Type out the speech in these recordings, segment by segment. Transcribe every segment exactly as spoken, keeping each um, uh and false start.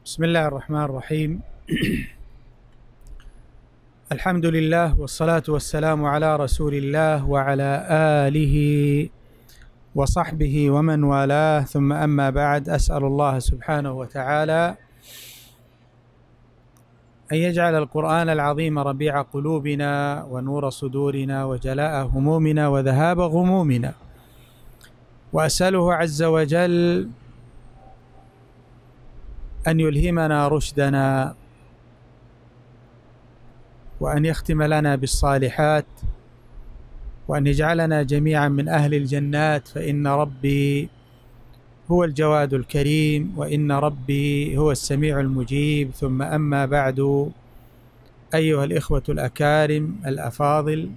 بسم الله الرحمن الرحيم. الحمد لله والصلاة والسلام على رسول الله وعلى آله وصحبه ومن والاه، ثم أما بعد. أسأل الله سبحانه وتعالى أن يجعل القرآن العظيم ربيع قلوبنا ونور صدورنا وجلاء همومنا وذهاب غمومنا، وأسأله عز وجل أن يلهمنا رشدنا، وأن يختم لنا بالصالحات، وأن يجعلنا جميعا من أهل الجنات، فإن ربي هو الجواد الكريم، وإن ربي هو السميع المجيب. ثم أما بعد، أيها الإخوة الأكارم الأفاضل،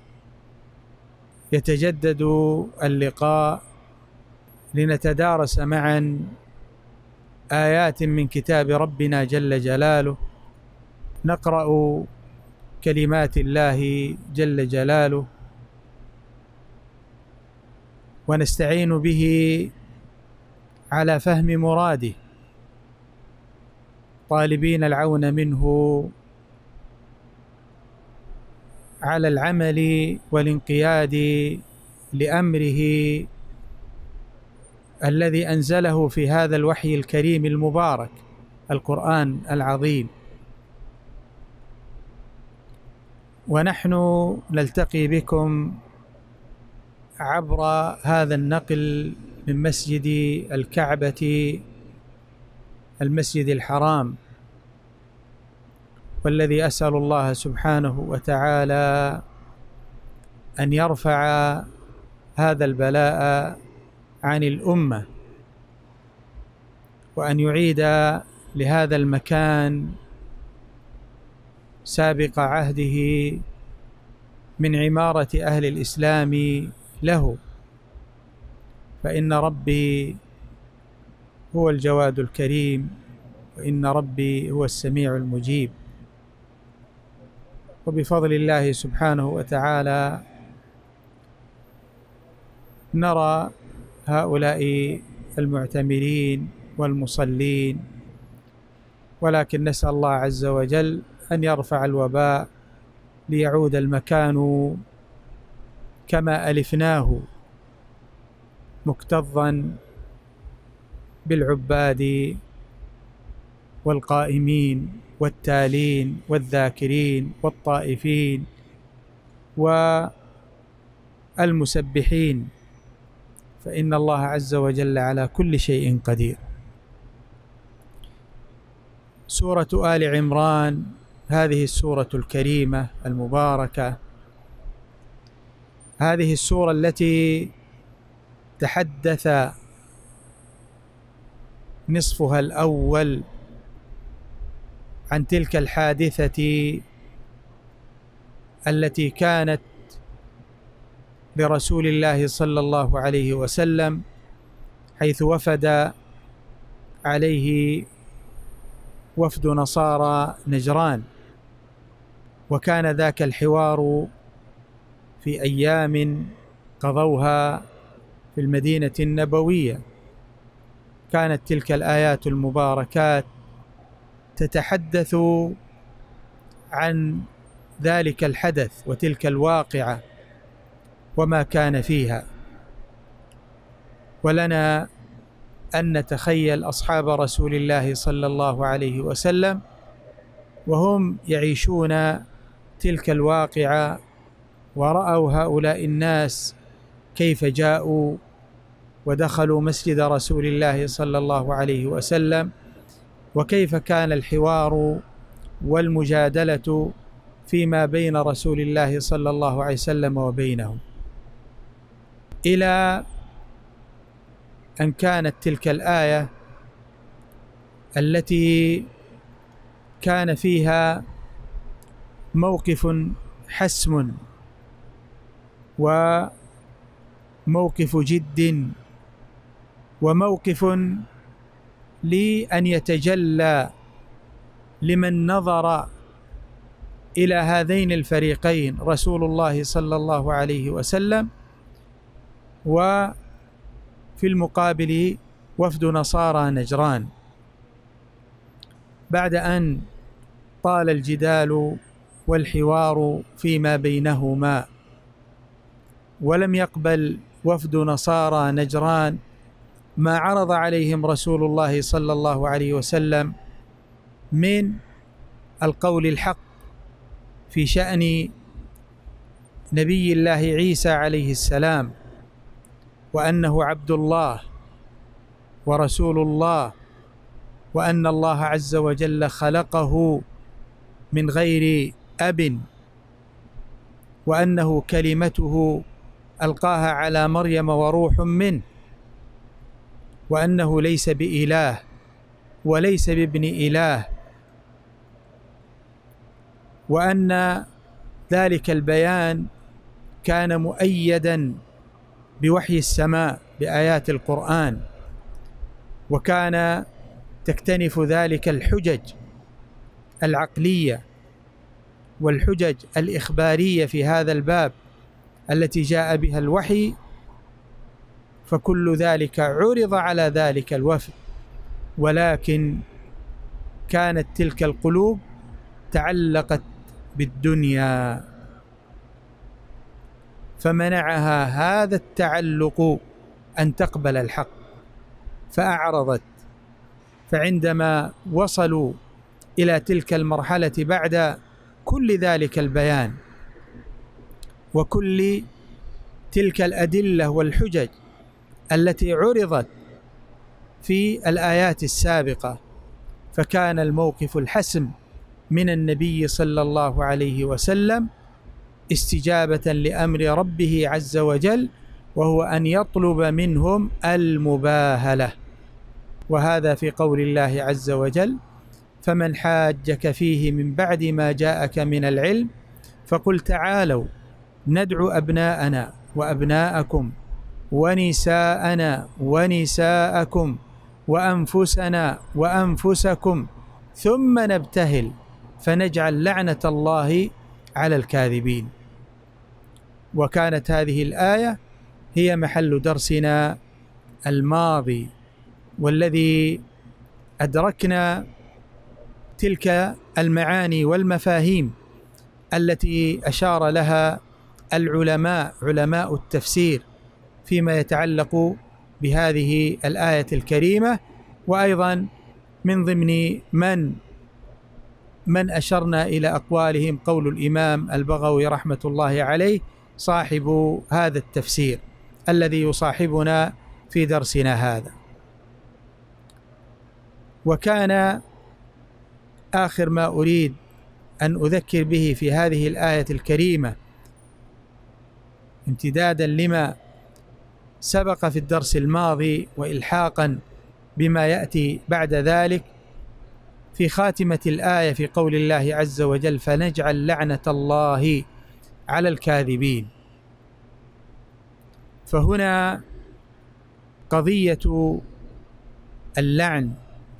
يتجدد اللقاء لنتدارس معا آيات من كتاب ربنا جل جلاله، نقرأ كلمات الله جل جلاله ونستعين به على فهم مراده، طالبين العون منه على العمل والانقياد لأمره الذي أنزله في هذا الوحي الكريم المبارك، القرآن العظيم. ونحن نلتقي بكم عبر هذا النقل من مسجد الكعبة، المسجد الحرام، والذي أسأل الله سبحانه وتعالى أن يرفع هذا البلاء عن الأمة، وأن يعيد لهذا المكان سابق عهده من عمارة أهل الإسلام له، فإن ربي هو الجواد الكريم، وإن ربي هو السميع المجيب. وبفضل الله سبحانه وتعالى نرى هؤلاء المعتمرين والمصلين، ولكن نسأل الله عز وجل أن يرفع الوباء ليعود المكان كما ألفناه، مكتظا بالعباد والقائمين والتالين والذاكرين والطائفين والمسبحين، فإن الله عز وجل على كل شيء قدير. سورة آل عمران، هذه السورة الكريمة المباركة، هذه السورة التي تحدث نصفها الأول عن تلك الحادثة التي كانت برسول الله صلى الله عليه وسلم، حيث وفد عليه وفد نصارى نجران، وكان ذاك الحوار في أيام قضوها في المدينة النبوية. كانت تلك الآيات المباركات تتحدث عن ذلك الحدث وتلك الواقعة وما كان فيها، ولنا أن نتخيل أصحاب رسول الله صلى الله عليه وسلم وهم يعيشون تلك الواقعة، ورأوا هؤلاء الناس كيف جاءوا ودخلوا مسجد رسول الله صلى الله عليه وسلم، وكيف كان الحوار والمجادلة فيما بين رسول الله صلى الله عليه وسلم وبينهم، إلى أن كانت تلك الآية التي كان فيها موقف حسم وموقف جد، وموقف لأن يتجلى لمن نظر إلى هذين الفريقين، رسول الله صلى الله عليه وسلم، وفي المقابل وفد نصارى نجران. بعد أن طال الجدال والحوار فيما بينهما، ولم يقبل وفد نصارى نجران ما عرض عليهم رسول الله صلى الله عليه وسلم من القول الحق في شأن نبي الله عيسى عليه السلام، وأنه عبد الله ورسول الله، وأن الله عز وجل خلقه من غير أب، وأنه كلمته ألقاها على مريم وروح منه، وأنه ليس بإله وليس بابن إله، وأن ذلك البيان كان مؤيدا بوحي السماء بآيات القرآن، وكان تكتنف ذلك الحجج العقلية والحجج الإخبارية في هذا الباب التي جاء بها الوحي، فكل ذلك عرض على ذلك الوفد، ولكن كانت تلك القلوب تعلقت بالدنيا فمنعها هذا التعلق أن تقبل الحق فأعرضت. فعندما وصلوا إلى تلك المرحلة بعد كل ذلك البيان وكل تلك الأدلة والحجج التي عرضت في الآيات السابقة، فكان الموقف الحسم من النبي صلى الله عليه وسلم استجابة لأمر ربه عز وجل، وهو أن يطلب منهم المباهلة، وهذا في قول الله عز وجل: فمن حاجك فيه من بعد ما جاءك من العلم فقل تعالوا ندعو أبناءنا وأبناءكم ونساءنا ونساءكم وأنفسنا وأنفسكم ثم نبتهل فنجعل لعنة الله على الكاذبين. وكانت هذه الآية هي محل درسنا الماضي، والذي أدركنا تلك المعاني والمفاهيم التي أشار لها العلماء علماء التفسير فيما يتعلق بهذه الآية الكريمة، وأيضا من ضمن من من أشرنا إلى أقوالهم قول الإمام البغوي رحمة الله عليه صاحب هذا التفسير الذي يصاحبنا في درسنا هذا. وكان آخر ما أريد أن أذكر به في هذه الآية الكريمة امتدادا لما سبق في الدرس الماضي وإلحاقا بما يأتي بعد ذلك، في خاتمة الآية في قول الله عز وجل: فنجعل لعنة الله على الكاذبين. فهنا قضية اللعن،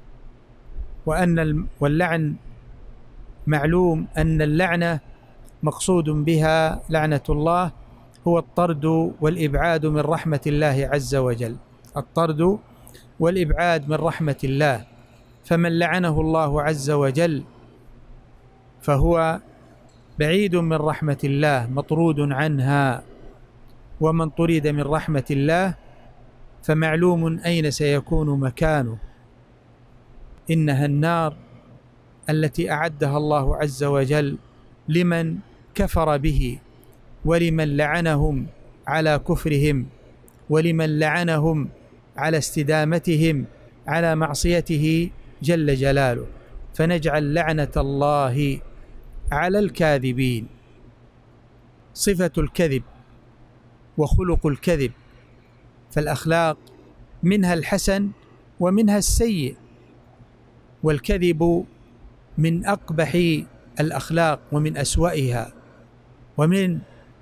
وأن واللعن معلوم أن اللعنة مقصود بها لعنة الله هو الطرد والإبعاد من رحمة الله عز وجل، الطرد والإبعاد من رحمة الله. فمن لعنه الله عز وجل فهو بعيد من رحمة الله مطرود عنها، ومن طرد من رحمة الله فمعلوم أين سيكون مكانه، إنها النار التي أعدها الله عز وجل لمن كفر به، ولمن لعنهم على كفرهم، ولمن لعنهم على استدامتهم على معصيته جل جلاله. فنجعل لعنة الله على الكاذبين. صفة الكذب وخلق الكذب، فالأخلاق منها الحسن ومنها السيء، والكذب من أقبح الأخلاق ومن أسوأها ومن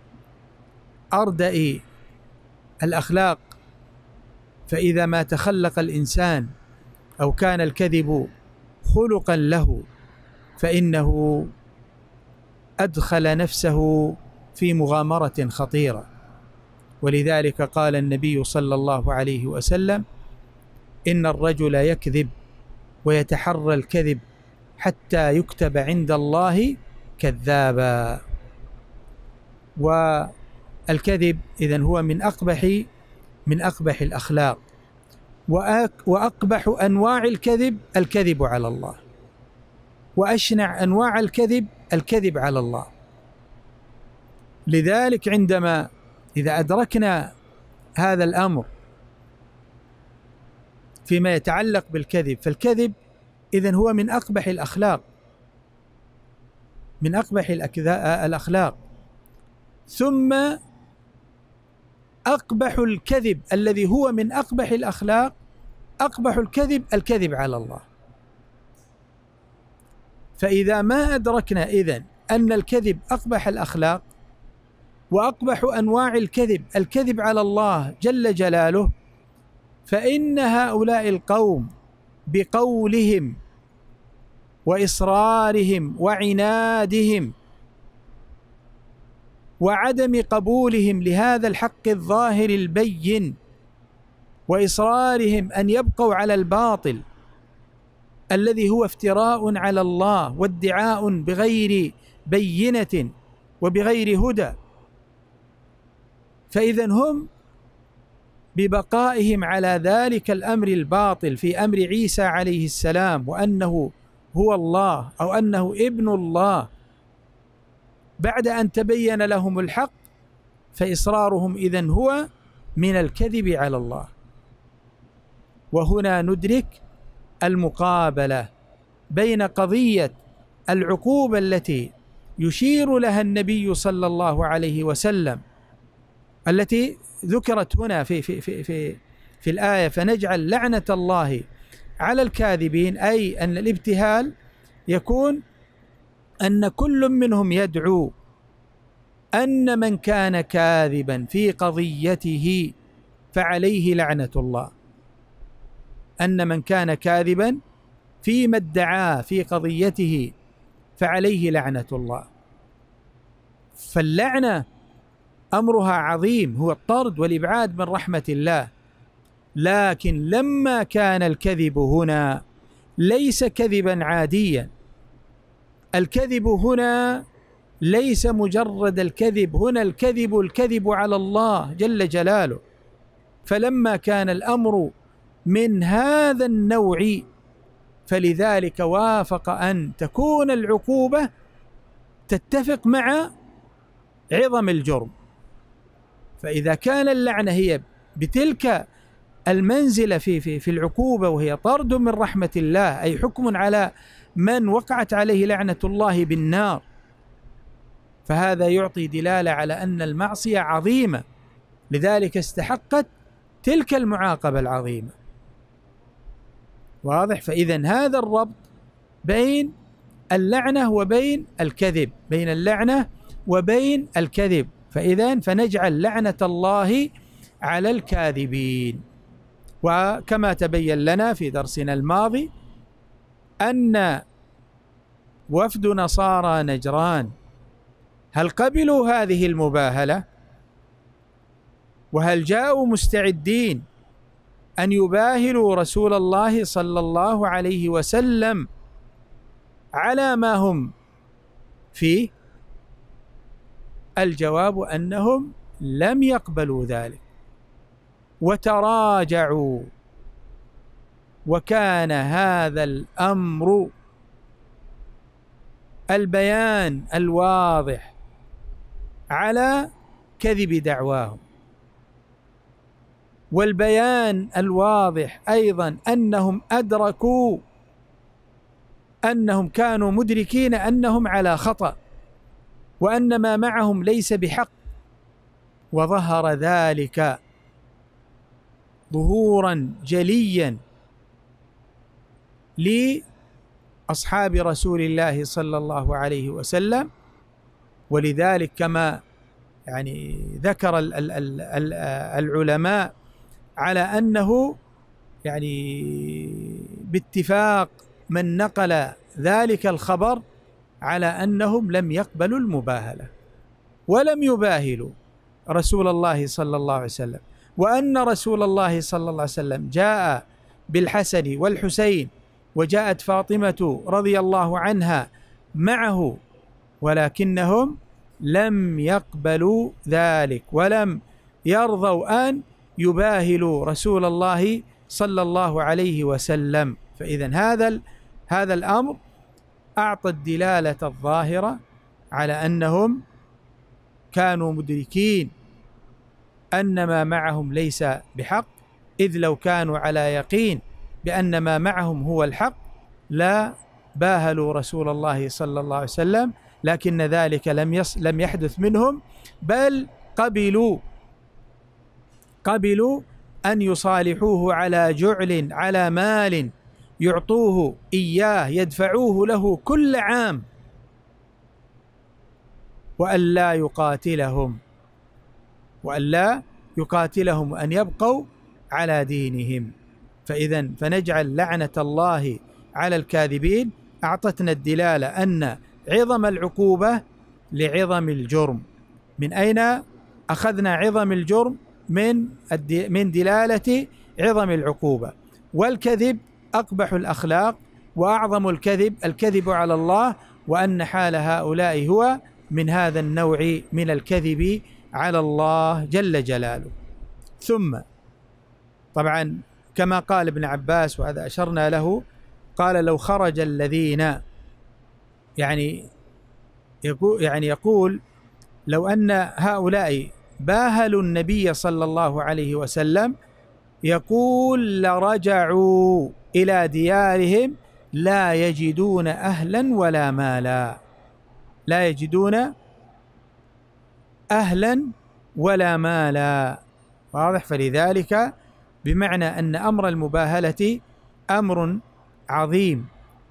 أردأ الأخلاق. فإذا ما تخلق الإنسان أو كان الكذب خلقا له فإنه أدخل نفسه في مغامرة خطيرة. ولذلك قال النبي صلى الله عليه وسلم: إن الرجل يكذب ويتحرى الكذب حتى يكتب عند الله كذابا. والكذب إذن هو من أقبح من أقبح الأخلاق، وأقبح أنواع الكذب الكذب على الله، وأشنع أنواع الكذب الكذب على الله. لذلك عندما إذا أدركنا هذا الأمر فيما يتعلق بالكذب، فالكذب إذن هو من أقبح الأخلاق، من أقبح الأخلاق. ثم أقبح الكذب الذي هو من أقبح الأخلاق، أقبح الكذب الكذب على الله. فإذا ما أدركنا إذن أن الكذب أقبح الأخلاق وأقبح أنواع الكذب الكذب على الله جل جلاله، فإن هؤلاء القوم بقولهم وإصرارهم وعنادهم وعدم قبولهم لهذا الحق الظاهر البين، وإصرارهم أن يبقوا على الباطل الذي هو افتراء على الله وادعاء بغير بينة وبغير هدى، فإذن هم ببقائهم على ذلك الأمر الباطل في أمر عيسى عليه السلام وأنه هو الله أو أنه ابن الله بعد أن تبين لهم الحق، فإصرارهم إذن هو من الكذب على الله. وهنا ندرك المقابلة بين قضية العقوبة التي يشير لها النبي صلى الله عليه وسلم التي ذكرت هنا في في في في, في الآية: فنجعل لعنة الله على الكاذبين، أي أن الابتهال يكون أن كل منهم يدعو أن من كان كاذبا في قضيته فعليه لعنة الله، أن من كان كاذبا فيما ادعاه في قضيته فعليه لعنة الله. فاللعنة أمرها عظيم، هو الطرد والإبعاد من رحمة الله. لكن لما كان الكذب هنا ليس كذبا عاديا، الكذب هنا ليس مجرد الكذب، هنا الكذب الكذب على الله جل جلاله. فلما كان الأمر من هذا النوع فلذلك وافق أن تكون العقوبة تتفق مع عظم الجرم. فإذا كان اللعنة هي بتلك المنزلة في في في العقوبة وهي طرد من رحمة الله، أي حكم على من وقعت عليه لعنة الله بالنار، فهذا يعطي دلالة على أن المعصية عظيمة، لذلك استحقت تلك المعاقبة العظيمة. واضح؟ فإذا هذا الربط بين اللعنة وبين الكذب، بين اللعنة وبين الكذب. فإذا فنجعل لعنة الله على الكاذبين. وكما تبين لنا في درسنا الماضي أن وفد نصارى نجران هل قبلوا هذه المباهلة؟ وهل جاءوا مستعدين أن يباهلوا رسول الله صلى الله عليه وسلم على ما هم فيه؟ الجواب أنهم لم يقبلوا ذلك وتراجعوا، وكان هذا الأمر البيان الواضح على كذب دعواهم، والبيان الواضح أيضا أنهم أدركوا أنهم كانوا مدركين أنهم على خطأ وأن ما معهم ليس بحق. وظهر ذلك ظهورا جليا لأصحاب رسول الله صلى الله عليه وسلم. ولذلك كما يعني ذكر ال ال ال ال العلماء على أنه يعني باتفاق من نقل ذلك الخبر على أنهم لم يقبلوا المباهلة ولم يباهلوا رسول الله صلى الله عليه وسلم، وأن رسول الله صلى الله عليه وسلم جاء بالحسن والحسين وجاءت فاطمة رضي الله عنها معه، ولكنهم لم يقبلوا ذلك ولم يرضوا أن يباهلوا رسول الله صلى الله عليه وسلم. فإذا هذا هذا الأمر أعطى الدلالة الظاهرة على أنهم كانوا مدركين أن ما معهم ليس بحق، إذ لو كانوا على يقين بأن ما معهم هو الحق لا باهلوا رسول الله صلى الله عليه وسلم، لكن ذلك لم يص لم يحدث منهم، بل قبلوا قبلوا أن يصالحوه على جعل على مال يعطوه إياه يدفعوه له كل عام، وأن لا يقاتلهم وأن لا يقاتلهم وأن يبقوا على دينهم. فإذا فنجعل لعنة الله على الكاذبين أعطتنا الدلالة أن عظم العقوبة لعظم الجرم. من أين أخذنا عظم الجرم؟ من من دلالة عظم العقوبة. والكذب أقبح الأخلاق وأعظم الكذب الكذب على الله، وأن حال هؤلاء هو من هذا النوع من الكذب على الله جل جلاله. ثم طبعا كما قال ابن عباس وهذا أشرنا له، قال لو خرج الذين يعني يقول, يعني يقول لو أن هؤلاء باهلوا النبي صلى الله عليه وسلم، يقول لرجعوا إلى ديارهم لا يجدون أهلا ولا مالا، لا يجدون أهلا ولا مالا، واضح؟ فلذلك بمعنى أن أمر المباهلة أمر عظيم.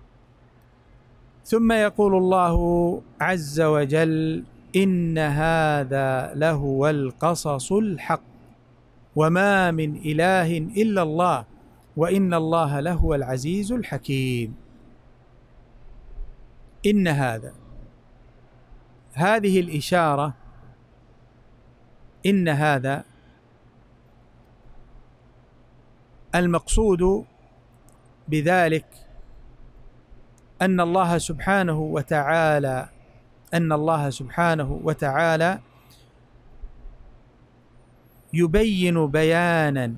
ثم يقول الله عز وجل إن هذا لهو القصص الحق وما من إله إلا الله وإن الله لهو العزيز الحكيم. إن هذا، هذه الإشارة، إن هذا المقصود بذلك أن الله سبحانه وتعالى أن الله سبحانه وتعالى يبين بيانا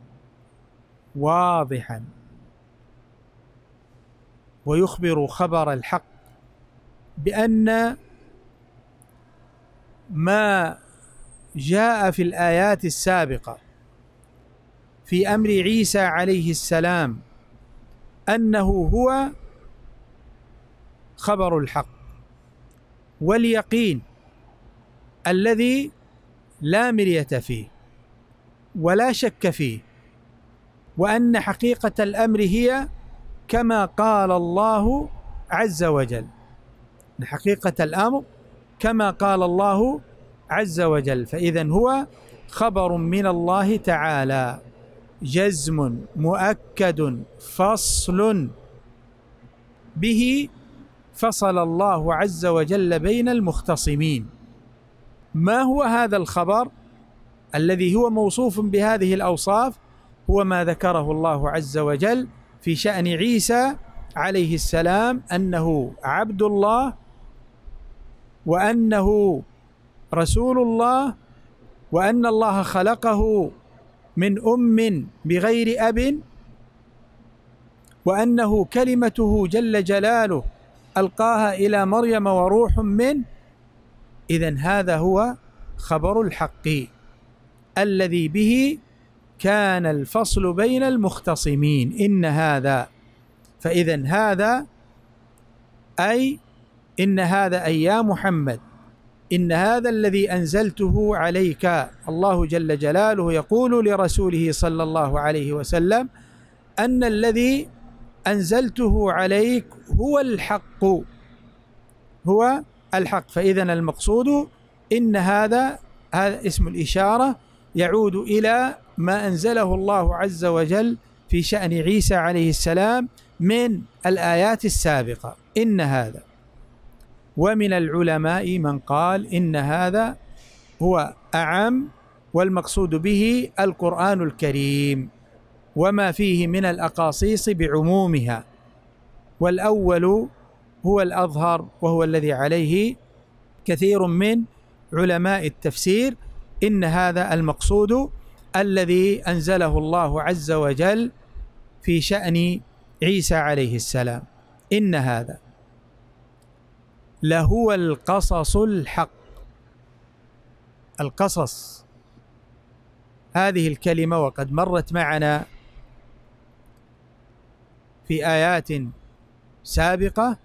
واضحا ويخبر خبر الحق بأن ما جاء في الآيات السابقة في أمر عيسى عليه السلام أنه هو خبر الحق واليقين الذي لا مرية فيه ولا شك فيه، وأن حقيقة الأمر هي كما قال الله عز وجل، حقيقة الأمر كما قال الله عز وجل. فإذن هو خبر من الله تعالى جزم مؤكد فصل به فصل الله عز وجل بين المختصمين. ما هو هذا الخبر الذي هو موصوف بهذه الأوصاف؟ هو ما ذكره الله عز وجل في شأن عيسى عليه السلام أنه عبد الله وأنه رسول الله وأن الله خلقه من أم بغير أب وأنه كلمته جل جلاله ألقاها إلى مريم وروح منه. إذن هذا هو خبر الحق الذي به كان الفصل بين المختصمين. إن هذا، فإذن هذا أي إن هذا أي يا محمد إن هذا الذي أنزلته عليك، الله جل جلاله يقول لرسوله صلى الله عليه وسلم أن الذي أنزلته عليك هو الحق، هو الحق. فإذن المقصود إن هذا هذا اسم الإشارة يعود إلى ما أنزله الله عز وجل في شأن عيسى عليه السلام من الآيات السابقة. إن هذا، ومن العلماء من قال إن هذا هو أعم، والمقصود به القرآن الكريم وما فيه من الأقاصيص بعمومها، والأول هو الأظهر وهو الذي عليه كثير من علماء التفسير، إن هذا المقصود الذي أنزله الله عز وجل في شأن عيسى عليه السلام. إن هذا لهو القصص الحق. القصص هذه الكلمة وقد مرت معنا في آيات سابقة،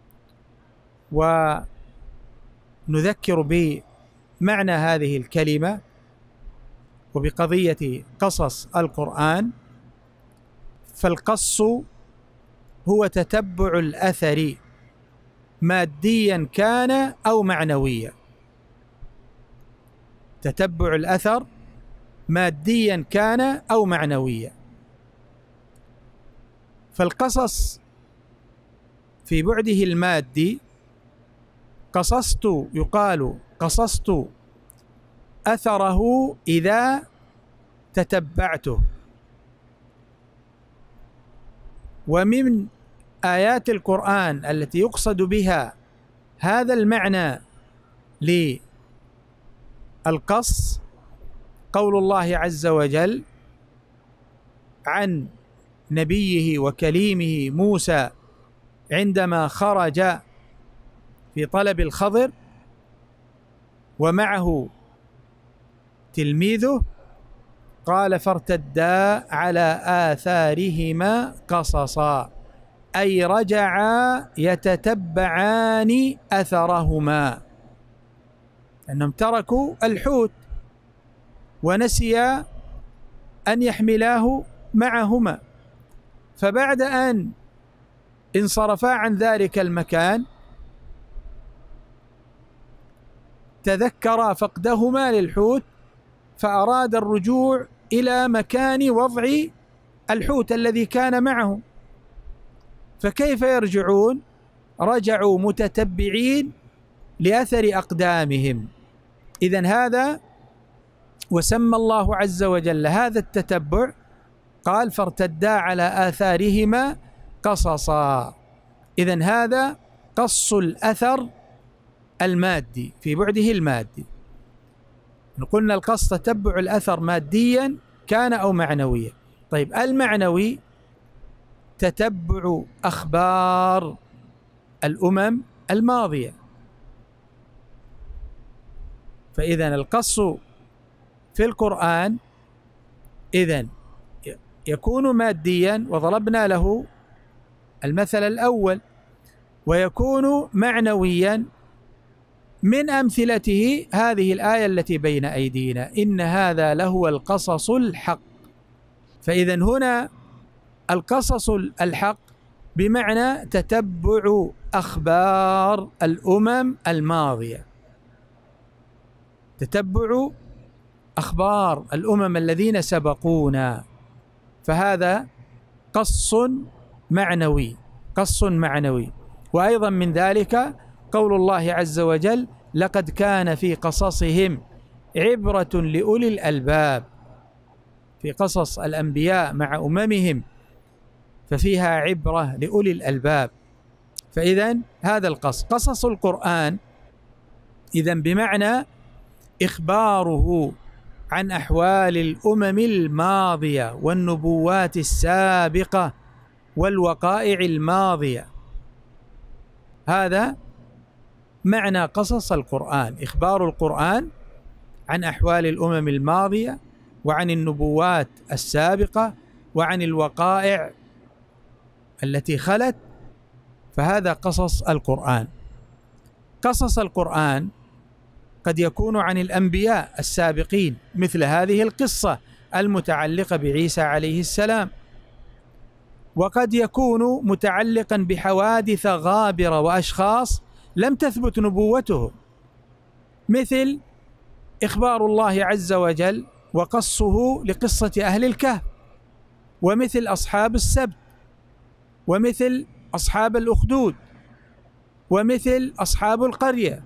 ونذكر بمعنى هذه الكلمة وبقضية قصص القرآن. فالقص هو تتبع الأثر ماديا كان أو معنويا. تتبع الأثر ماديا كان أو معنويا. فالقصص في بعده المادي، قصصت يقال قصصت أثره إذا تتبعته. ومن آيات القرآن التي يقصد بها هذا المعنى للقص قول الله عز وجل عن نبيه وكليمه موسى عندما خرج في طلب الخضر ومعه تلميذه، قال فارتدا على آثارهما قصصا، أي رجعا يتتبعان أثرهما، أنهم تركوا الحوت ونسيا أن يحملاه معهما، فبعد أن انصرفا عن ذلك المكان تذكرا فقدهما للحوت، فأراد الرجوع إلى مكان وضع الحوت الذي كان معهم. فكيف يرجعون؟ رجعوا متتبعين لأثر أقدامهم. إذن هذا وسمى الله عز وجل هذا التتبع، قال فارتدا على آثارهما قصصا. إذن هذا قص الأثر المادي في بعده المادي. قلنا القص تتبع الأثر ماديا كان أو معنويا. طيب المعنوي تتبع أخبار الأمم الماضية. فإذا القص في القرآن إذن يكون ماديا، وضربنا له المثل الأول، ويكون معنويا. من أمثلته هذه الآية التي بين أيدينا، إن هذا لهو القصص الحق. فإذا هنا القصص الحق بمعنى تتبع أخبار الأمم الماضية، تتبع أخبار الأمم الذين سبقونا. فهذا قص معنوي، قص معنوي. وأيضا من ذلك قول الله عز وجل لقد كان في قصصهم عبرة لأولي الألباب. في قصص الأنبياء مع أممهم ففيها عبرة لأولي الألباب. فإذا هذا القص قصص القرآن إذن بمعنى إخباره عن أحوال الأمم الماضية والنبوات السابقة والوقائع الماضية. هذا معنى قصص القرآن، إخبار القرآن عن أحوال الأمم الماضية وعن النبوات السابقة وعن الوقائع التي خلت. فهذا قصص القرآن. قصص القرآن قد يكون عن الأنبياء السابقين مثل هذه القصة المتعلقة بعيسى عليه السلام، وقد يكون متعلقا بحوادث غابرة وأشخاص لم تثبت نبوته، مثل إخبار الله عز وجل وقصه لقصة أهل الكهف، ومثل أصحاب السبت، ومثل أصحاب الأخدود، ومثل أصحاب القرية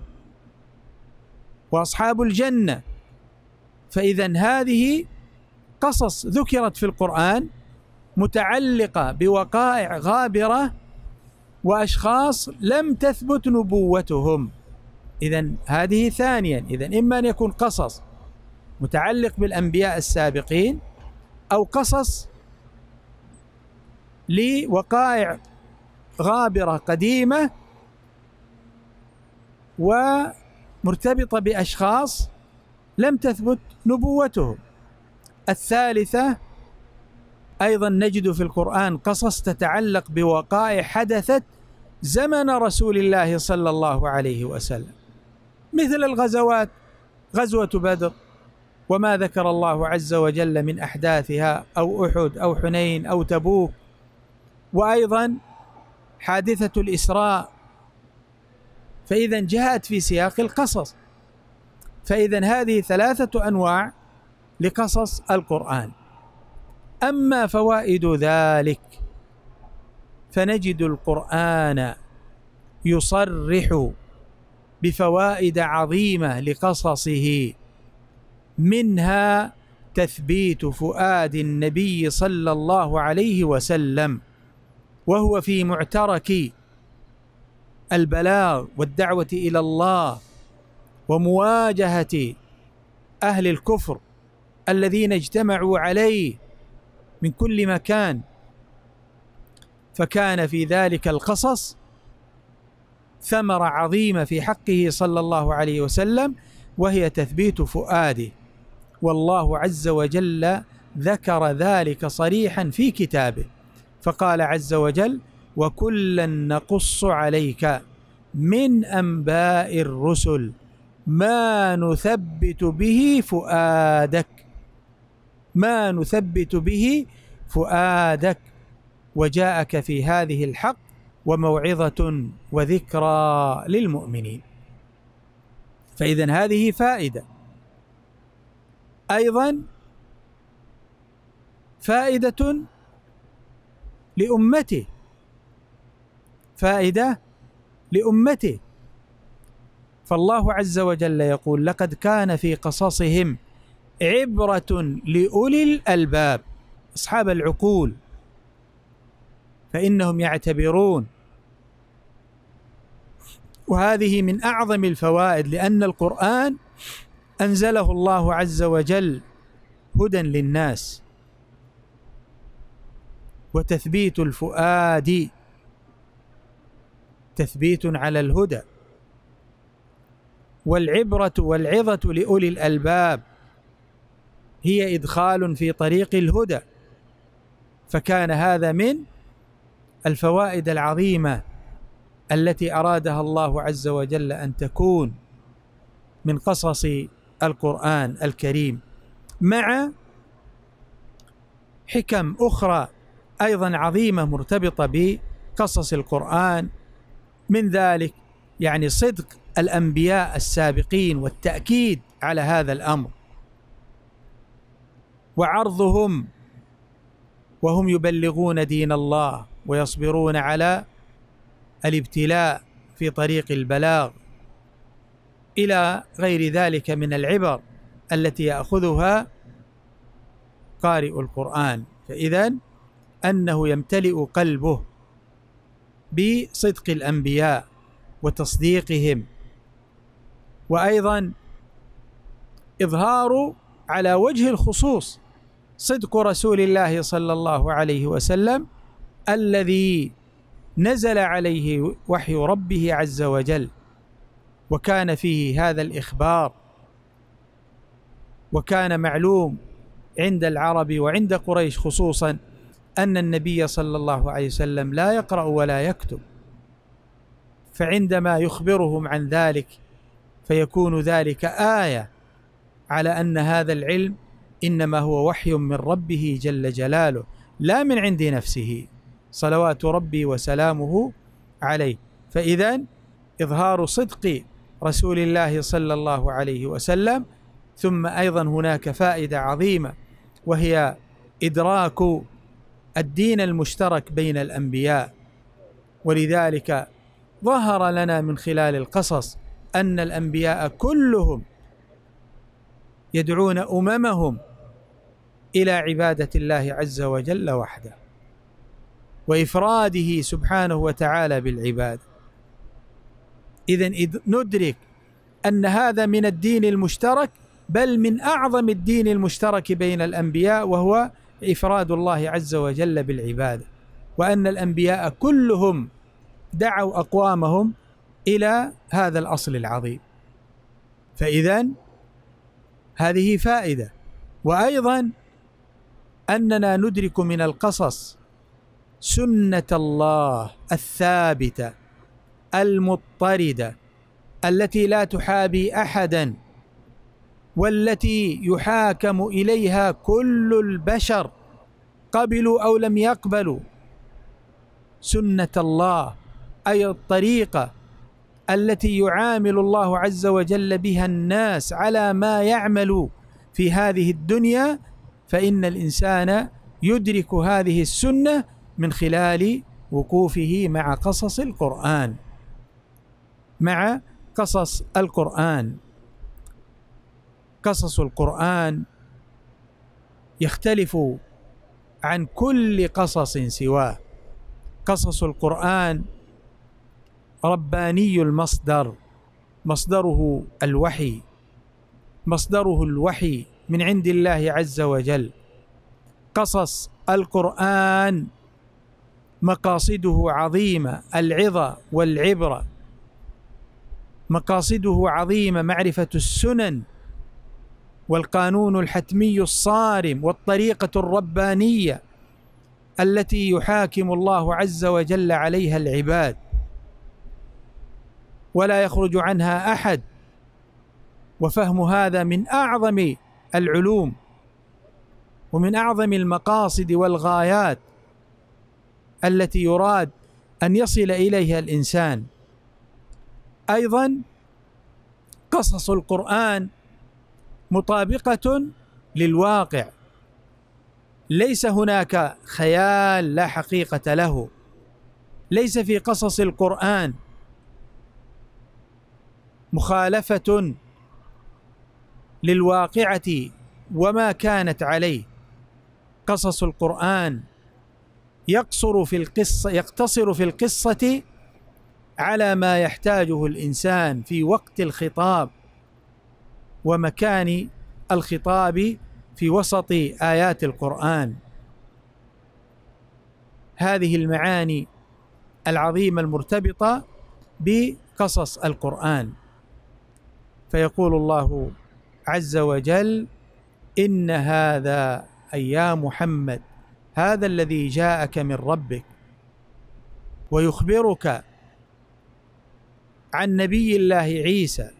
وأصحاب الجنة. فإذا هذه قصص ذكرت في القرآن متعلقة بوقائع غابرة وأشخاص لم تثبت نبوتهم. إذن هذه ثانيا. إذن إما أن يكون قصص متعلق بالأنبياء السابقين، أو قصص لوقائع غابرة قديمة ومرتبطة بأشخاص لم تثبت نبوتهم. الثالثة أيضا نجد في القرآن قصص تتعلق بوقائع حدثت زمن رسول الله صلى الله عليه وسلم، مثل الغزوات، غزوة بدر وما ذكر الله عز وجل من أحداثها، أو أحد أو حنين أو تبوك، وأيضا حادثة الإسراء، فإذا جاءت في سياق القصص. فإذا هذه ثلاثة أنواع لقصص القرآن. أما فوائد ذلك فنجد القرآن يصرح بفوائد عظيمة لقصصه، منها تثبيت فؤاد النبي صلى الله عليه وسلم وهو في معترك البلاغ والدعوة إلى الله ومواجهة أهل الكفر الذين اجتمعوا عليه من كل مكان. فكان في ذلك القصص ثمرة عظيمة في حقه صلى الله عليه وسلم، وهي تثبيت فؤاده، والله عز وجل ذكر ذلك صريحا في كتابه، فقال عز وجل: وكلا نقص عليك من أنباء الرسل ما نثبت به فؤادك، ما نثبت به فؤادك، وجاءك في هذه الحق وموعظة وذكرى للمؤمنين. فإذن هذه فائدة. أيضا فائدة لأمته، فائدة لأمته، فالله عز وجل يقول: لقد كان في قصصهم عبرة لأولي الألباب، أصحاب العقول، فإنهم يعتبرون. وهذه من أعظم الفوائد، لأن القرآن أنزله الله عز وجل هدى للناس، وتثبيت الفؤاد تثبيت على الهدى، والعبرة والعظة لأولي الألباب هي إدخال في طريق الهدى. فكان هذا من الفوائد العظيمة التي أرادها الله عز وجل أن تكون من قصص القرآن الكريم، مع حكم أخرى أيضا عظيمة مرتبطة بقصص القرآن. من ذلك يعني صدق الأنبياء السابقين والتأكيد على هذا الأمر، وعرضهم وهم يبلغون دين الله ويصبرون على الابتلاء في طريق البلاغ، إلى غير ذلك من العبر التي يأخذها قارئ القرآن. فإذن أنه يمتلئ قلبه بصدق الأنبياء وتصديقهم، وأيضا إظهار على وجه الخصوص صدق رسول الله صلى الله عليه وسلم الذي نزل عليه وحي ربه عز وجل، وكان فيه هذا الإخبار. وكان معلوم عند العرب وعند قريش خصوصا أن النبي صلى الله عليه وسلم لا يقرأ ولا يكتب، فعندما يخبرهم عن ذلك فيكون ذلك آية على أن هذا العلم إنما هو وحي من ربه جل جلاله، لا من عند نفسه، صلوات ربي وسلامه عليه. فإذن إظهار صدق رسول الله صلى الله عليه وسلم. ثم أيضا هناك فائدة عظيمة، وهي إدراك الدين المشترك بين الأنبياء. ولذلك ظهر لنا من خلال القصص أن الأنبياء كلهم يدعون أممهم إلى عبادة الله عز وجل وحده، وإفراده سبحانه وتعالى بالعبادة. إذن ندرك أن هذا من الدين المشترك، بل من أعظم الدين المشترك بين الأنبياء، وهو إفراد الله عز وجل بالعبادة، وأن الأنبياء كلهم دعوا أقوامهم إلى هذا الأصل العظيم. فإذن هذه فائدة. وأيضا أننا ندرك من القصص سنة الله الثابتة المضطردة التي لا تحابي أحدا، والتي يحاكم إليها كل البشر قبلوا أو لم يقبلوا. سنة الله أي الطريقة التي يعامل الله عز وجل بها الناس على ما يعملوا في هذه الدنيا، فإن الإنسان يدرك هذه السنة من خلال وقوفه مع قصص القرآن مع قصص القرآن. قصص القرآن يختلف عن كل قصص سواه. قصص القرآن رباني المصدر، مصدره الوحي، مصدره الوحي من عند الله عز وجل. قصص القرآن مقاصده عظيمة، العظة والعبرة، مقاصده عظيمة، معرفة السنن والقانون الحتمي الصارم والطريقة الربانية التي يحاكم الله عز وجل عليها العباد ولا يخرج عنها أحد. وفهم هذا من أعظم العلوم ومن أعظم المقاصد والغايات التي يراد أن يصل إليها الإنسان. أيضا قصص القرآن مطابقة للواقع، ليس هناك خيال لا حقيقة له. ليس في قصص القرآن مخالفة للواقعة وما كانت عليه. قصص القرآن يقصر في القصة يقتصر في القصة على ما يحتاجه الإنسان في وقت الخطاب ومكان الخطاب في وسط آيات القرآن. هذه المعاني العظيمة المرتبطة بقصص القرآن. فيقول الله عز وجل: إن هذا أي يا محمد هذا الذي جاءك من ربك، ويخبرك عن نبي الله عيسى،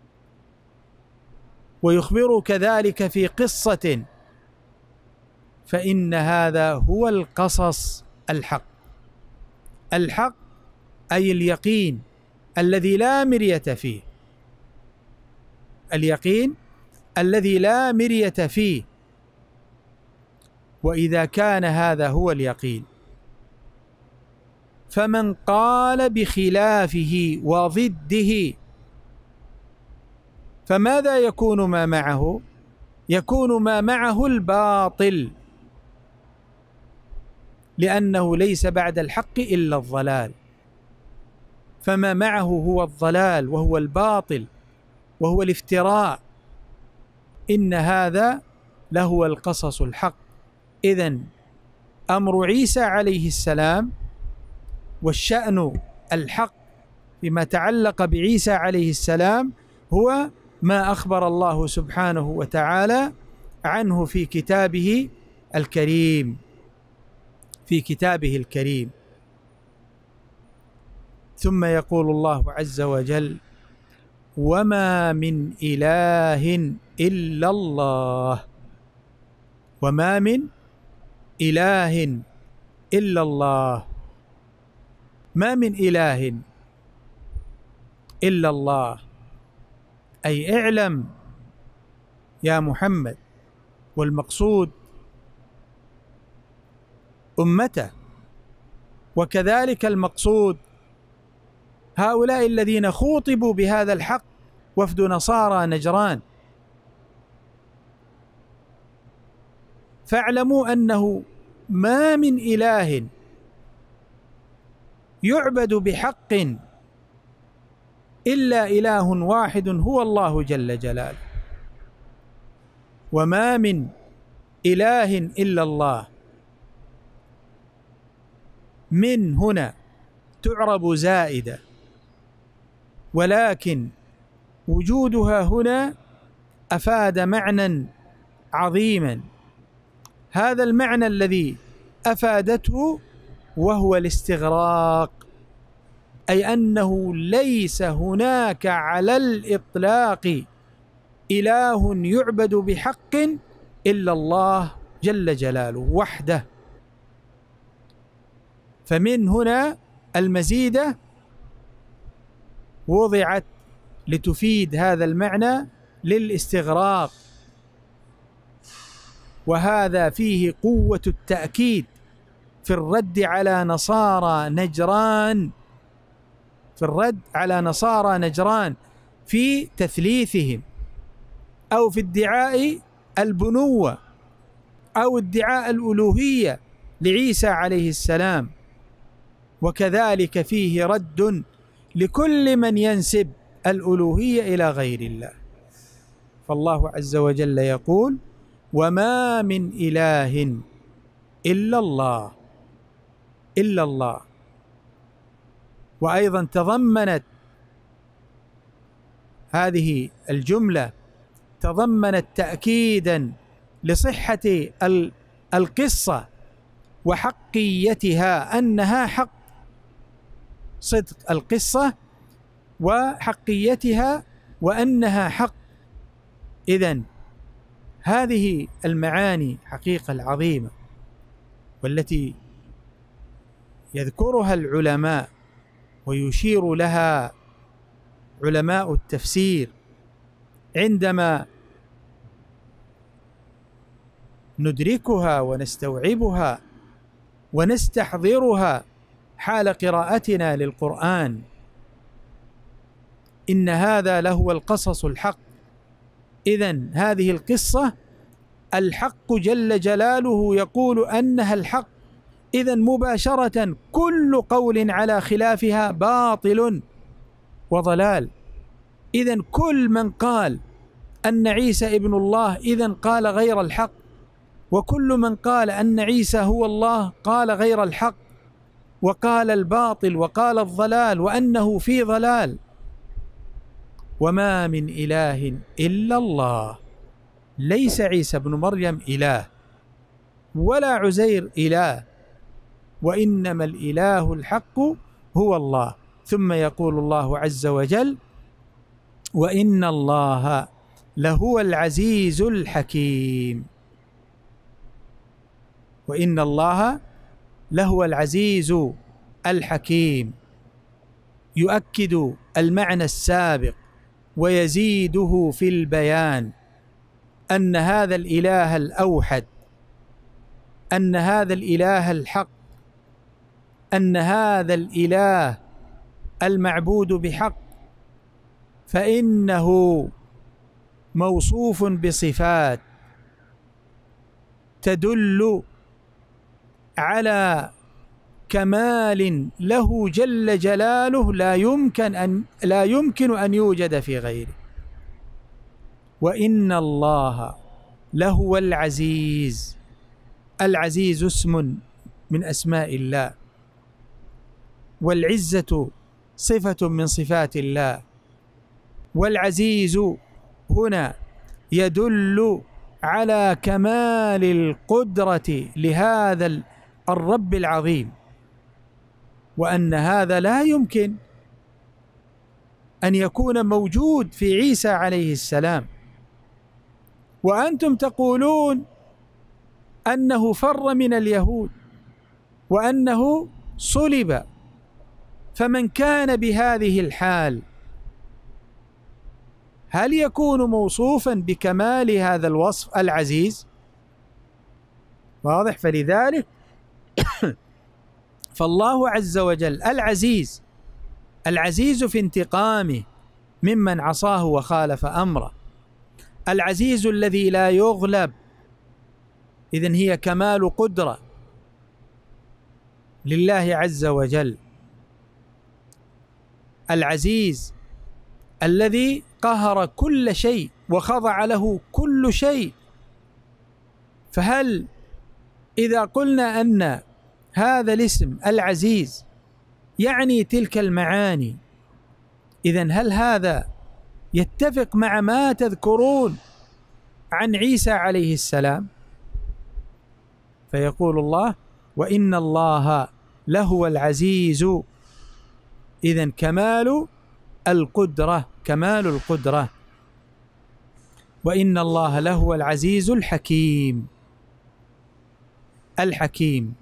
ويخبرك ذلك في قصة، فإن هذا هو القصص الحق. الحق أي اليقين الذي لا مرية فيه، اليقين الذي لا مرية فيه. وإذا كان هذا هو اليقين، فمن قال بخلافه وضده فماذا يكون ما معه؟ يكون ما معه الباطل، لأنه ليس بعد الحق إلا الضلال، فما معه هو الضلال وهو الباطل وهو الافتراء. إن هذا لهو القصص الحق. إذن أمر عيسى عليه السلام والشأن الحق فيما تعلق بعيسى عليه السلام هو ما أخبر الله سبحانه وتعالى عنه في كتابه الكريم في كتابه الكريم. ثم يقول الله عز وجل: وما من إله إلا الله. وما من إله إلا الله. ما من إله إلا الله، أي اعلم يا محمد، والمقصود أمته، وكذلك المقصود هؤلاء الذين خوطبوا بهذا الحق، وفد نصارى نجران. فاعلموا أنه ما من إله يعبد بحق إلا إله واحد هو الله جل جلاله، وما من إله إلا الله. من هنا تعرب زائدة، ولكن وجودها هنا أفاد معنى عظيما. هذا المعنى الذي أفادته وهو الاستغراق، أي أنه ليس هناك على الإطلاق إله يعبد بحق إلا الله جل جلاله وحده. فمن هنا المزيدة وضعت لتفيد هذا المعنى للاستغراق، وهذا فيه قوة التأكيد في الرد على نصارى نجران في الرد على نصارى نجران في تثليثهم، أو في ادعاء البنوة، أو ادعاء الألوهية لعيسى عليه السلام. وكذلك فيه رد لكل من ينسب الألوهية إلى غير الله. فالله عز وجل يقول: وما من إله إلا الله إلا الله. وأيضا تضمنت هذه الجملة تضمنت تأكيدا لصحة القصة وحقيتها، أنها حق، صدق القصة وحقيتها وأنها حق. إذن هذه المعاني حقيقة العظيمة، والتي يذكرها العلماء ويشير لها علماء التفسير عندما ندركها ونستوعبها ونستحضرها حال قراءتنا للقرآن. إن هذا لهو القصص الحق. إذن هذه القصة الحق جل جلاله يقول أنها الحق. إذن مباشرة كل قول على خلافها باطل وضلال. إذن كل من قال أن عيسى ابن الله إذن قال غير الحق، وكل من قال أن عيسى هو الله قال غير الحق، وقال الباطل وقال الضلال، وأنه في ضلال. وما من إله إلا الله. ليس عيسى ابن مريم إله، ولا عزير إله، وإنما الإله الحق هو الله. ثم يقول الله عز وجل: وإن الله لهو العزيز الحكيم. وإن الله لهو العزيز الحكيم، يؤكد المعنى السابق ويزيده في البيان أن هذا الإله الأوحد، أن هذا الإله الحق، أن هذا الإله المعبود بحق، فإنه موصوف بصفات تدل على كمال له جل جلاله لا يمكن أن لا يمكن أن يوجد في غيره. وإن الله لهو العزيز. العزيز اسم من أسماء الله، والعزة صفة من صفات الله. والعزيز هنا يدل على كمال القدرة لهذا الرب العظيم، وأن هذا لا يمكن أن يكون موجود في عيسى عليه السلام. وأنتم تقولون أنه فر من اليهود وأنه صلب، فمن كان بهذه الحال هل يكون موصوفا بكمال هذا الوصف العزيز؟ واضح؟ فلذلك فالله عز وجل العزيز، العزيز في انتقامه ممن عصاه وخالف أمره، العزيز الذي لا يغلب. إذن هي كمال قدرة لله عز وجل. العزيز الذي قهر كل شيء وخضع له كل شيء. فهل إذا قلنا أن هذا الاسم العزيز يعني تلك المعاني، إذن هل هذا يتفق مع ما تذكرون عن عيسى عليه السلام؟ فيقول الله: وإن الله لهو العزيز. إذن كمال القدرة، كمال القدرة. وإن الله لهو العزيز الحكيم. الحكيم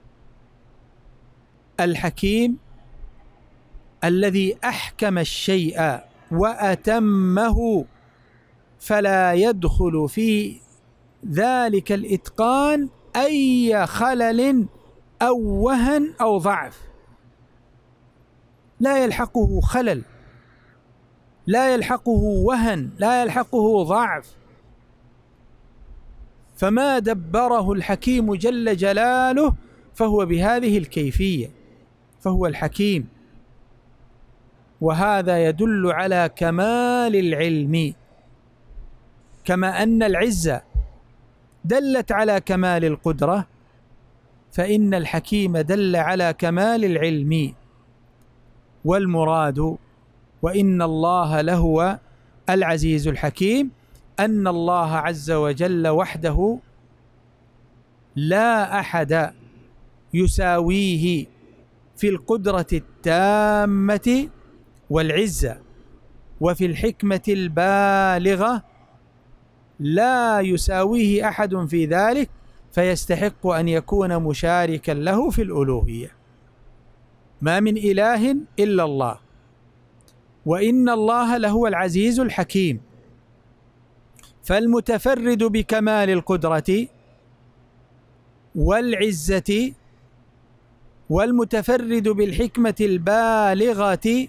الحكيم الذي أحكم الشيء وأتمه، فلا يدخل في ذلك الإتقان أي خلل أو وهن أو ضعف، لا يلحقه خلل، لا يلحقه وهن، لا يلحقه ضعف. فما دبره الحكيم جل جلاله فهو بهذه الكيفية، فهو الحكيم. وهذا يدل على كمال العلم، كما أن العزة دلت على كمال القدرة، فإن الحكيم دل على كمال العلم. والمراد وإن الله لهو العزيز الحكيم أن الله عز وجل وحده لا أحد يساويه في القدرة التامة والعزة، وفي الحكمة البالغة لا يساويه أحد في ذلك، فيستحق أن يكون مشاركا له في الألوهية. ما من إله إلا الله، وإن الله لهو العزيز الحكيم. فالمتفرد بكمال القدرة والعزة والمتفرد بالحكمة البالغة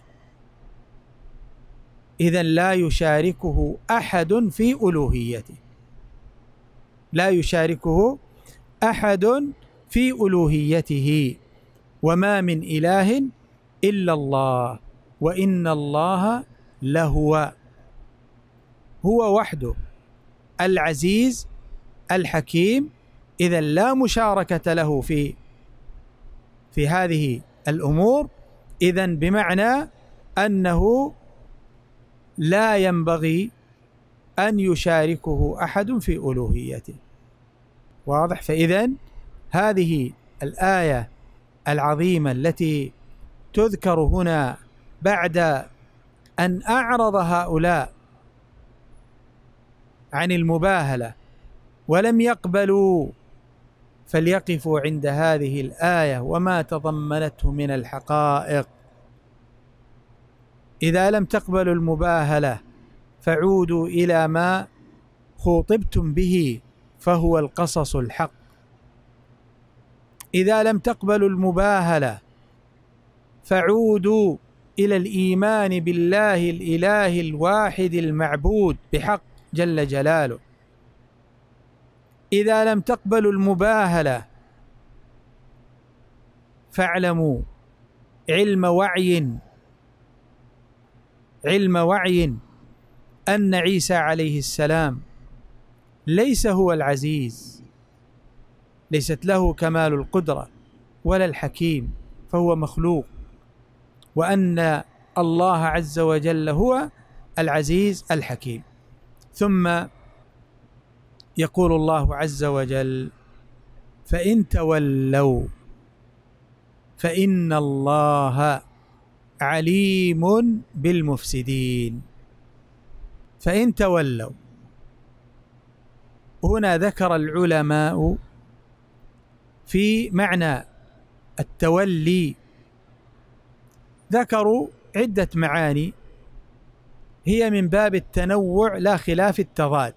إذن لا يشاركه أحد في ألوهيته، لا يشاركه أحد في ألوهيته. وما من إله إلا الله، وإن الله لهو هو وحده العزيز الحكيم. إذن لا مشاركة له في في هذه الأمور، إذن بمعنى أنه لا ينبغي أن يشاركه أحد في ألوهيته. واضح؟ فإذن هذه الآية العظيمة التي تذكر هنا بعد أن أعرض هؤلاء عن المباهلة ولم يقبلوا، فليقفوا عند هذه الآية وما تضمنته من الحقائق. إذا لم تقبلوا المباهلة فعودوا إلى ما خوطبتم به، فهو القصص الحق. إذا لم تقبلوا المباهلة فعودوا إلى الإيمان بالله الإله الواحد المعبود بحق جل جلاله. إذا لم تقبلوا المباهلة فاعلموا علم وعي علم وعي أن عيسى عليه السلام ليس هو العزيز، ليست له كمال القدرة ولا الحكيم، فهو مخلوق، وأن الله عز وجل هو العزيز الحكيم. ثم يقول الله عز وجل: فإن تولوا فإن الله عليم بالمفسدين. فإن تولوا، هنا ذكر العلماء في معنى التولي، ذكروا عدة معاني هي من باب التنوع لا خلاف التضاد،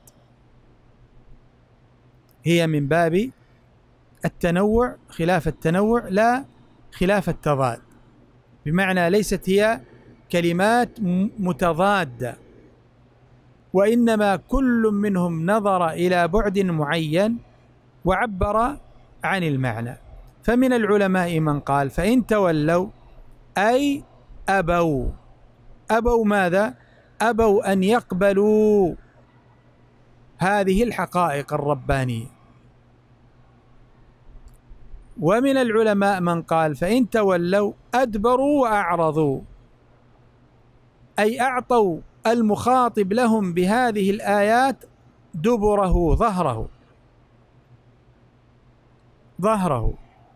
هي من باب التنوع خلاف التنوع لا خلاف التضاد، بمعنى ليست هي كلمات متضادة، وإنما كل منهم نظر إلى بعد معين وعبر عن المعنى. فمن العلماء من قال: فإن تولوا أي أبوا أبوا ماذا؟ أبوا أن يقبلوا هذه الحقائق الربانية. ومن العلماء من قال فإن تولوا أدبروا وأعرضوا، أي أعطوا المخاطب لهم بهذه الآيات دبره، ظهره ظهره.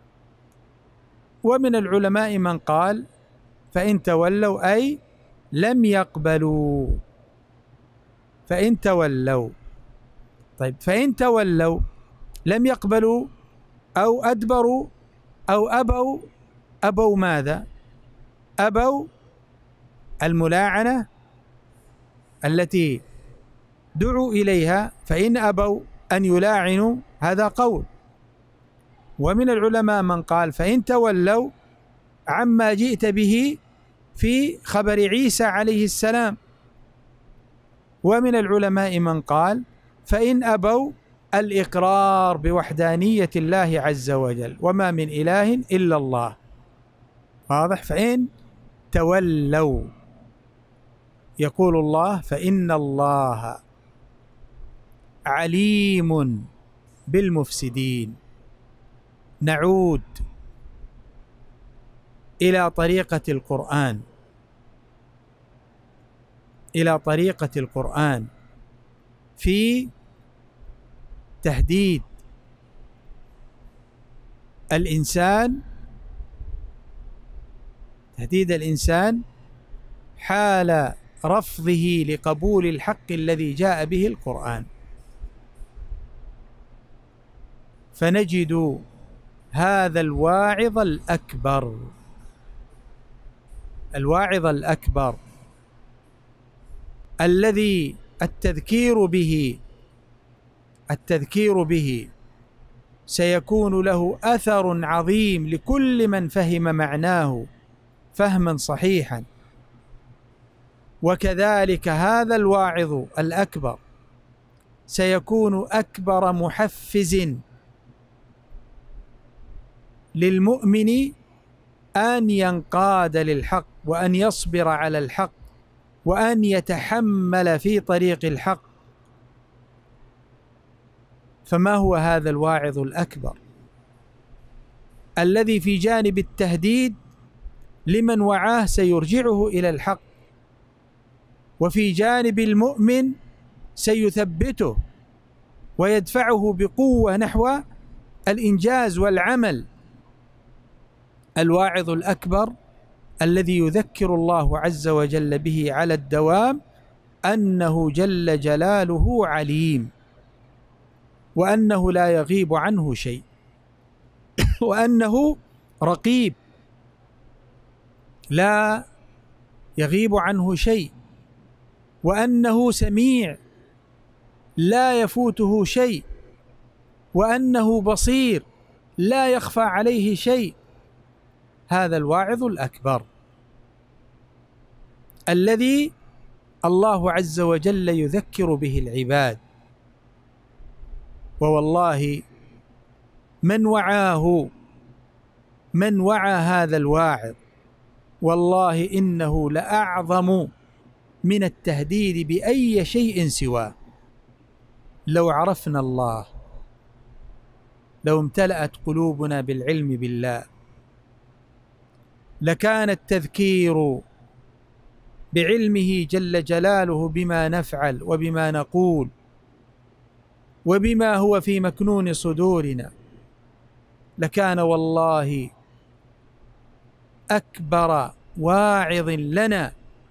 ومن العلماء من قال فإن تولوا أي لم يقبلوا، فإن تولوا. طيب فإن تولوا لم يقبلوا أو أدبروا أو أبوا، أبوا ماذا؟ أبوا الملاعنة التي دعوا إليها، فإن أبوا أن يلاعنوا هذا قول. ومن العلماء من قال فإن تولوا عما جئت به في خبر عيسى عليه السلام. ومن العلماء من قال فإن أبوا الإقرار بوحدانية الله عز وجل، وما من إله إلا الله. واضح؟ فإن تولوا يقول الله فإن الله عليم بالمفسدين. نعود إلى طريقة القرآن، إلى طريقة القرآن في تهديد الإنسان، تهديد الإنسان حال رفضه لقبول الحق الذي جاء به القرآن. فنجد هذا الواعظ الأكبر، الواعظ الأكبر الذي التذكير به التذكير به سيكون له أثر عظيم لكل من فهم معناه فهما صحيحا. وكذلك هذا الواعظ الأكبر سيكون أكبر محفز للمؤمن أن ينقاد للحق، وأن يصبر على الحق، وأن يتحمل في طريق الحق. فما هو هذا الواعظ الأكبر الذي في جانب التهديد لمن وعاه سيرجعه إلى الحق، وفي جانب المؤمن سيثبته ويدفعه بقوة نحو الإنجاز والعمل. الواعظ الأكبر الذي يذكر الله عز وجل به على الدوام أنه جل جلاله عليم، وأنه لا يغيب عنه شيء، وأنه رقيب لا يغيب عنه شيء، وأنه سميع لا يفوته شيء، وأنه بصير لا يخفى عليه شيء. هذا الواعظ الأكبر الذي الله عز وجل يذكر به العباد. ووالله من وعاه من وعى هذا الواعظ والله إنه لأعظم من التهديد بأي شيء سواه. لو عرفنا الله، لو امتلأت قلوبنا بالعلم بالله، لكان التذكير بعلمه جل جلاله بما نفعل وبما نقول وبما هو في مكنون صدورنا، لكان والله أكبر واعظ لنا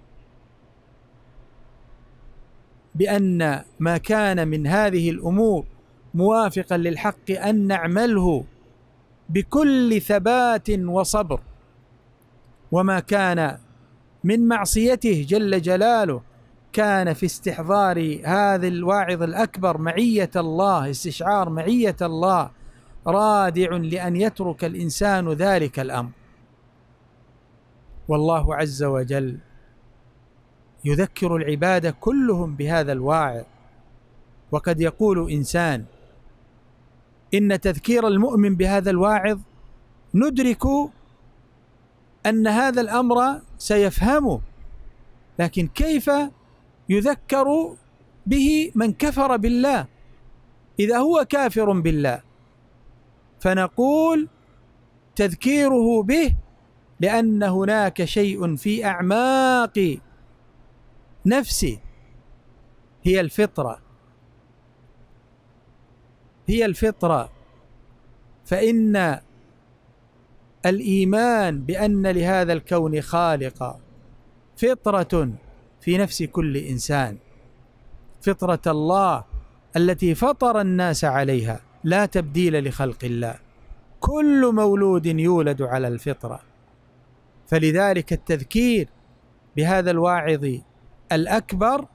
بأن ما كان من هذه الأمور موافقا للحق أن نعمله بكل ثبات وصبر، وما كان من معصيته جل جلاله كان في استحضار هذا الواعظ الأكبر معية الله، استشعار معية الله رادع لأن يترك الإنسان ذلك الأمر. والله عز وجل يذكر العباد كلهم بهذا الواعظ. وقد يقول إنسان إن تذكير المؤمن بهذا الواعظ ندرك أن هذا الأمر سيفهمه لكن كيف يذكر به من كفر بالله إذا هو كافر بالله؟ فنقول تذكيره به لأن هناك شيء في أعماق نفسه هي الفطرة، هي الفطرة. فإن الإيمان بأن لهذا الكون خالقا فطرة في نفس كل إنسان، فطرة الله التي فطر الناس عليها، لا تبديل لخلق الله، كل مولود يولد على الفطرة. فلذلك التذكير بهذا الواعظ الأكبر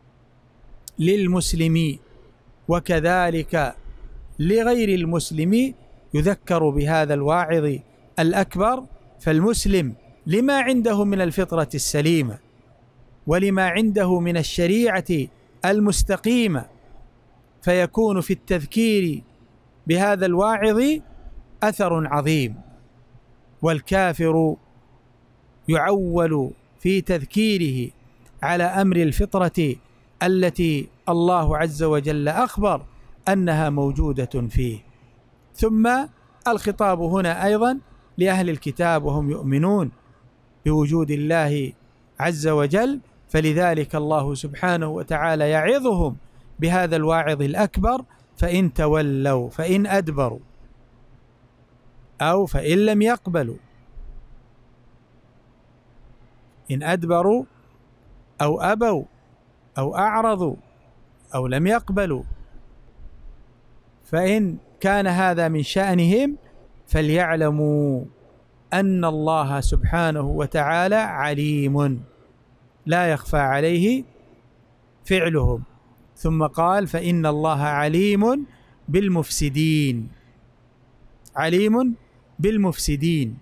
للمسلم، وكذلك لغير المسلم يذكر بهذا الواعظ الأكبر. فالمسلم لما عنده من الفطرة السليمة ولما عنده من الشريعة المستقيمة، فيكون في التذكير بهذا الواعظ أثر عظيم. والكافر يعول في تذكيره على أمر الفطرة التي الله عز وجل أخبر أنها موجودة فيه. ثم الخطاب هنا أيضا لأهل الكتاب وهم يؤمنون بوجود الله عز وجل، فلذلك الله سبحانه وتعالى يعظهم بهذا الواعظ الأكبر: فإن تولوا، فإن أدبروا، أو فإن لم يقبلوا. إن أدبروا أو أبوا أو أعرضوا أو لم يقبلوا، فإن كان هذا من شأنهم فليعلموا أن الله سبحانه وتعالى عليم لا يخفى عليه فعلهم. ثم قال: فإن الله عليم بالمفسدين، عليم بالمفسدين.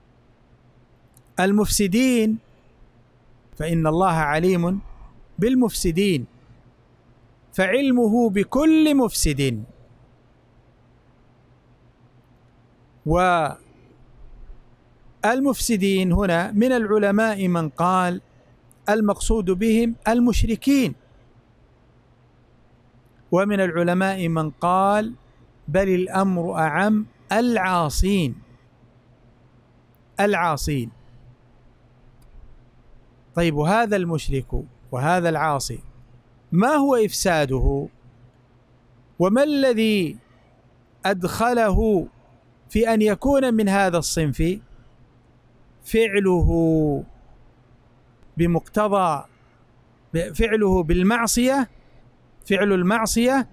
المفسدين، فإن الله عليم بالمفسدين، فعلمه بكل مفسد. والمفسدين هنا من العلماء من قال المقصود بهم المشركين، ومن العلماء من قال بل الأمر أعم، العاصين، العاصين. طيب، وهذا المشرك وهذا العاصي ما هو إفساده؟ وما الذي أدخله في أن يكون من هذا الصنف؟ فعله بمقتضى فعله بالمعصية، فعل المعصية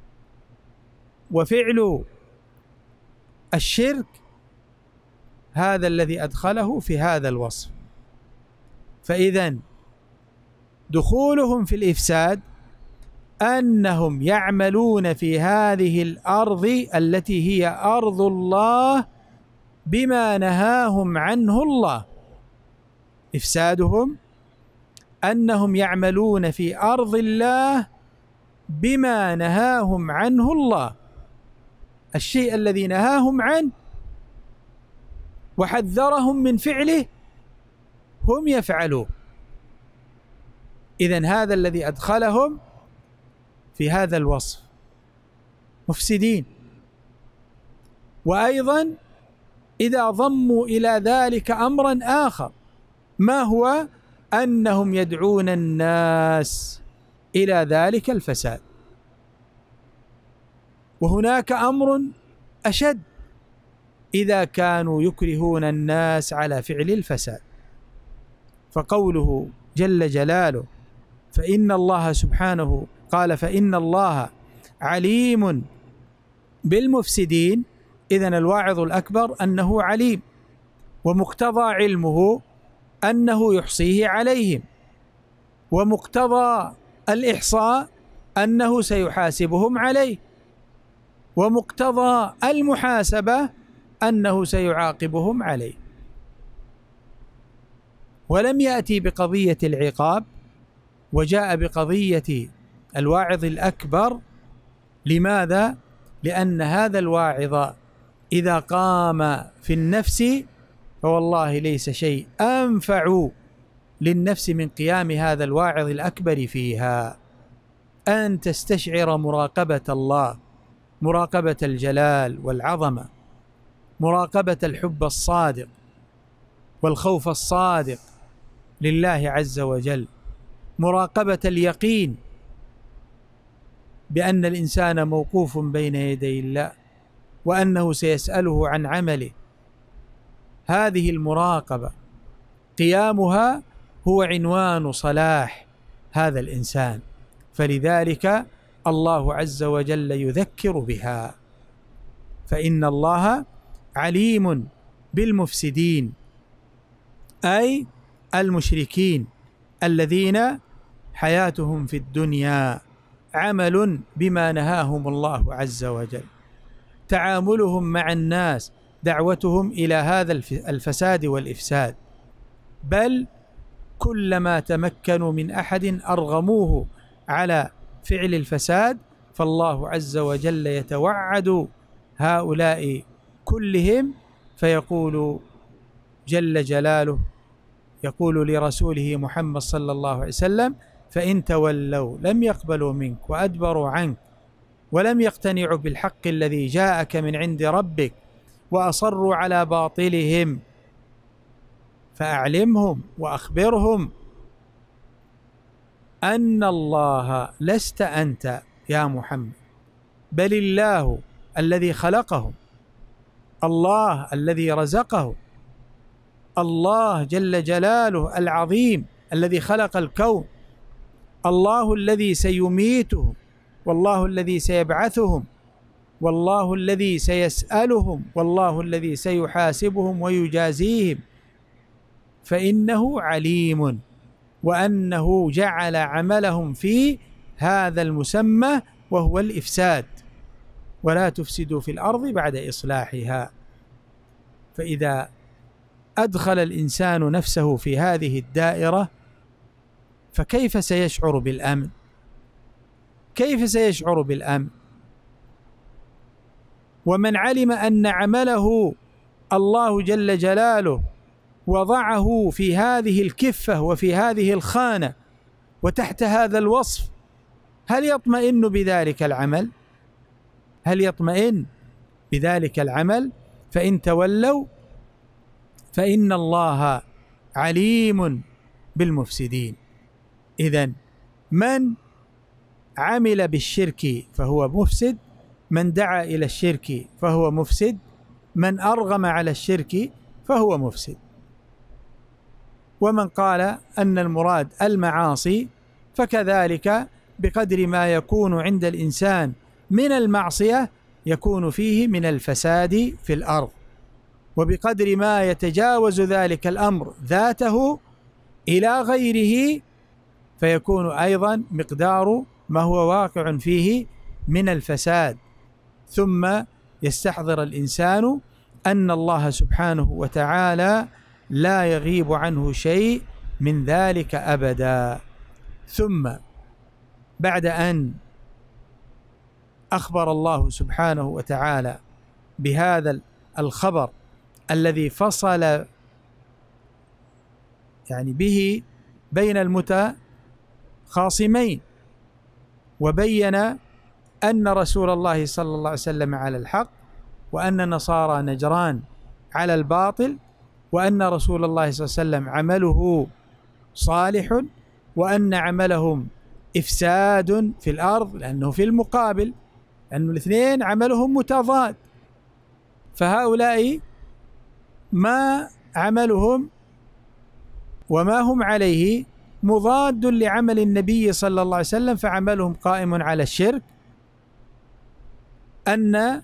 وفعل الشرك، هذا الذي أدخله في هذا الوصف. فإذن دخولهم في الإفساد أنهم يعملون في هذه الأرض التي هي أرض الله بما نهاهم عنه الله. إفسادهم أنهم يعملون في أرض الله بما نهاهم عنه الله، الشيء الذي نهاهم عنه وحذرهم من فعله هم يفعلوه. إذن هذا الذي أدخلهم في هذا الوصف، مفسدين. وأيضا إذا ضموا إلى ذلك أمرا آخر، ما هو؟ أنهم يدعون الناس إلى ذلك الفساد. وهناك أمر أشد، إذا كانوا يكرهون الناس على فعل الفساد. فقوله جل جلاله فإن الله سبحانه قال فإن الله عليم بالمفسدين، إذن الواعظ الأكبر أنه عليم، ومقتضى علمه أنه يحصيه عليهم، ومقتضى الإحصاء أنه سيحاسبهم عليه، ومقتضى المحاسبة أنه سيعاقبهم عليه. ولم يأتي بقضية العقاب، وجاء بقضية الواعظ الأكبر. لماذا؟ لأن هذا الواعظ إذا قام في النفس فوالله ليس شيء أنفع للنفس من قيام هذا الواعظ الأكبر فيها، أن تستشعر مراقبة الله، مراقبة الجلال والعظمة، مراقبة الحب الصادق والخوف الصادق لله عز وجل، مراقبة اليقين بأن الإنسان موقوف بين يدي الله وأنه سيسأله عن عمله. هذه المراقبة قيامها هو عنوان صلاح هذا الإنسان، فلذلك الله عز وجل يذكر بها، فإن الله عليم بالمفسدين، أي المشركين الذين حياتهم في الدنيا عمل بما نهاهم الله عز وجل، تعاملهم مع الناس دعوتهم إلى هذا الفساد والإفساد، بل كلما تمكنوا من أحد أرغموه على فعل الفساد، فالله عز وجل يتوعد هؤلاء كلهم فيقول جل جلاله، يقول لرسوله محمد صلى الله عليه وسلم: فإن تولوا لم يقبلوا منك وأدبروا عنك ولم يقتنعوا بالحق الذي جاءك من عند ربك وأصروا على باطلهم فأعلمهم وأخبرهم أن الله لست أنت يا محمد، بل الله الذي خلقهم، الله الذي رزقهم، الله جل جلاله العظيم الذي خلق الكون، الله الذي سيميتهم، والله الذي سيبعثهم، والله الذي سيسألهم، والله الذي سيحاسبهم ويجازيهم، فإنه عليم، وأنه جعل عملهم في هذا المسمى وهو الإفساد، ولا تفسدوا في الأرض بعد إصلاحها. فإذا أدخل الإنسان نفسه في هذه الدائرة فكيف سيشعر بالأمن؟ كيف سيشعر بالأمن؟ ومن علم أن عمله الله جل جلاله وضعه في هذه الكفة وفي هذه الخانة وتحت هذا الوصف، هل يطمئن بذلك العمل؟ هل يطمئن بذلك العمل؟ فإن تولوا فإن الله عليم بالمفسدين. إذن من عمل بالشرك فهو مفسد، من دعا إلى الشرك فهو مفسد، من أرغم على الشرك فهو مفسد. ومن قال أن المراد المعاصي فكذلك بقدر ما يكون عند الإنسان من المعصية يكون فيه من الفساد في الأرض، وبقدر ما يتجاوز ذلك الأمر ذاته إلى غيره فيكون أيضا مقدار ما هو واقع فيه من الفساد. ثم يستحضر الإنسان أن الله سبحانه وتعالى لا يغيب عنه شيء من ذلك أبدا. ثم بعد أن أخبر الله سبحانه وتعالى بهذا الخبر الذي فصل يعني به بين المتخاصمين، وبين أن رسول الله صلى الله عليه وسلم على الحق، وأن نصارى نجران على الباطل، وأن رسول الله صلى الله عليه وسلم عمله صالح، وأن عملهم إفساد في الأرض، لأنه في المقابل أن الاثنين عملهم متضاد، فهؤلاء ما عملهم وما هم عليه مضاد لعمل النبي صلى الله عليه وسلم، فعملهم قائم على الشرك، أن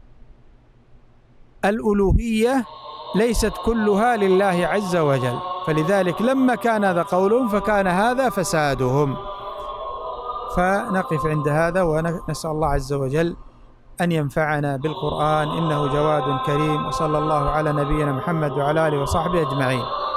الألوهية ليست كلها لله عز وجل، فلذلك لما كان هذا قولهم فكان هذا فسادهم. فنقف عند هذا ونسأل الله عز وجل أن ينفعنا بالقرآن إنه جواد كريم، وصلى الله على نبينا محمد وعلى آله وصحبه أجمعين.